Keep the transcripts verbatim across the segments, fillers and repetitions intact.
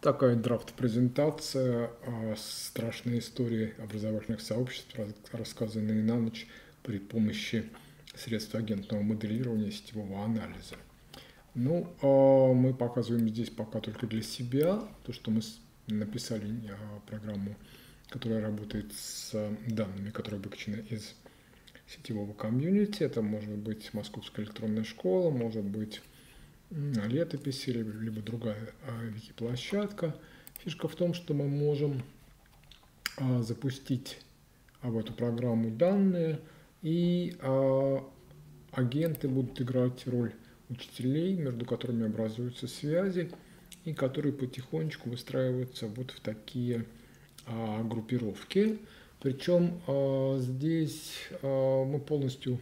Такая драфт-презентация о страшной истории образовательных сообществ, рассказанные на ночь при помощи средств агентного моделирования и сетевого анализа. Ну, мы показываем здесь пока только для себя, то, что мы написали программу, которая работает с данными, которые обобщены из сетевого комьюнити. Это может быть Московская электронная школа, может быть летописи, либо другая вики-площадка. Фишка в том, что мы можем запустить в эту программу данные, и агенты будут играть роль учителей, между которыми образуются связи, и которые потихонечку выстраиваются вот в такие группировки. Причем здесь мы полностью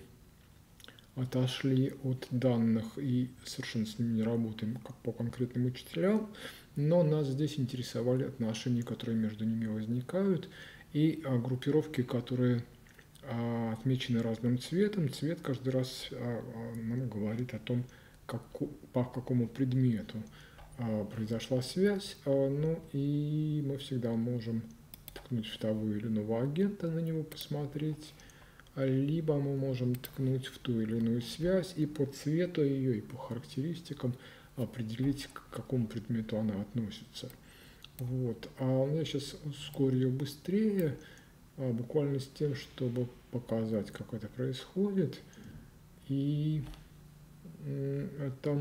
отошли от данных и совершенно с ними не работаем как по конкретным учителям, но нас здесь интересовали отношения, которые между ними возникают, и группировки, которые отмечены разным цветом. Цвет каждый раз нам говорит о том, как, по какому предмету произошла связь, ну и мы всегда можем ткнуть в того или иного агента, на него посмотреть, либо мы можем ткнуть в ту или иную связь и по цвету ее, и по характеристикам определить, к какому предмету она относится. Вот. А я сейчас ускорю ее быстрее, буквально с тем, чтобы показать, как это происходит. И это,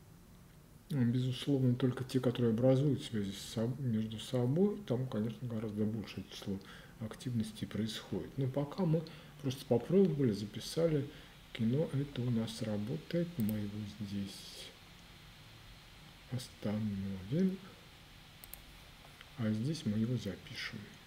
безусловно, только те, которые образуют связи между собой. Там, конечно, гораздо большее число активности происходит. Но пока мы просто попробовали, записали кино, это у нас работает. Мы его здесь остановим, а здесь мы его запишем.